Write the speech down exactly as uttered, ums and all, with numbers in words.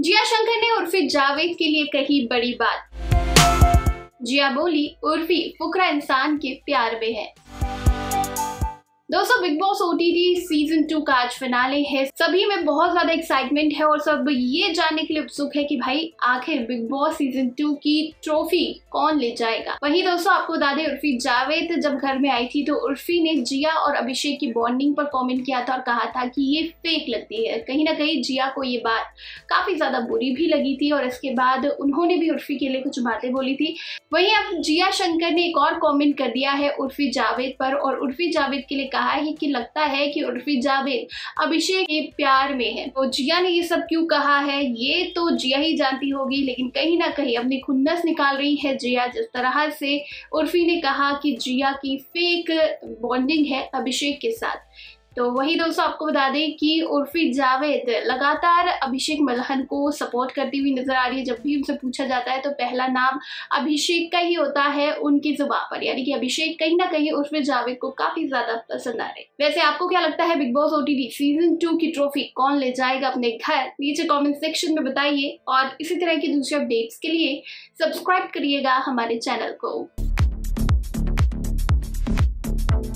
जिया शंकर ने उर्फी जावेद के लिए कही बड़ी बात। जिया बोली, उर्फी फुकरा इंसान के प्यार में है। दोस्तों, Bigg Boss OTT season two का आज फिनाले है। सभी में बहुत ज्यादा एक्साइटमेंट है और सब ये जानने के लिए उत्सुक है कि भाई आखिर बिग बॉस सीजन टू की ट्रॉफी कौन ले जाएगा। वहीं दोस्तों, आपको बता दें, उर्फी जावेद जब घर में आई थी तो उर्फी ने जिया और अभिषेक की बॉन्डिंग पर कमेंट किया था और कहा था कि ये फेक लगती है। कहीं ना कहीं जिया को ये बात काफी ज्यादा बुरी भी लगी थी और इसके बाद उन्होंने भी उर्फी के लिए कुछ बातें बोली थी। वहीं अब जिया शंकर ने एक और कॉमेंट कर दिया है उर्फी जावेद पर और उर्फी जावेद के लिए कहा है कि लगता है कि उर्फी जावेद अभिषेक के प्यार में है। तो जिया ने ये सब क्यों कहा है ये तो जिया ही जानती होगी, लेकिन कहीं ना कहीं अपनी खुन्नस निकाल रही है जिया, जिस तरह से उर्फी ने कहा कि जिया की फेक बॉन्डिंग है अभिषेक के साथ। तो वही दोस्तों, आपको बता दें कि उर्फी जावेद लगातार अभिषेक मल्हन को सपोर्ट करती हुई नजर आ रही है। जब भी उनसे पूछा जाता है तो पहला नाम अभिषेक का ही होता है उनकी जुबान पर, यानी कि अभिषेक कहीं ना कहीं उर्फी जावेद को काफी ज्यादा पसंद आ रहे। वैसे आपको क्या लगता है, Bigg Boss OTT season two की ट्रॉफी कौन ले जाएगा अपने घर? नीचे कॉमेंट सेक्शन में बताइए और इसी तरह की दूसरी अपडेट्स के लिए सब्सक्राइब करिएगा हमारे चैनल को।